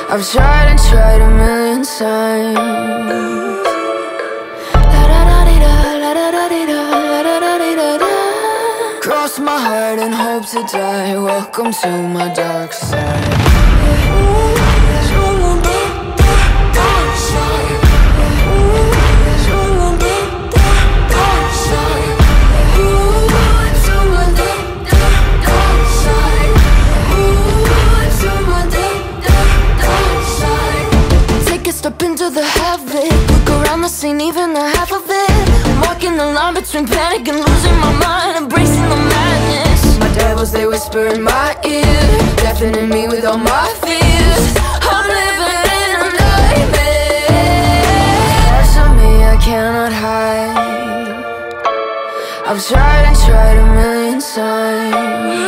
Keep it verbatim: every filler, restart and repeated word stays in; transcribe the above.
I've tried and tried a million times. Cross my heart and hope to die. Welcome to my dark side. Step into the havoc, look around the scene, even the half of it. I'm walking the line between panic and losing my mind, embracing the madness. My devils, they whisper in my ear, deafening me with all my fears. I'm living in a nightmare. Parts of me I cannot hide. I've tried and tried a million times.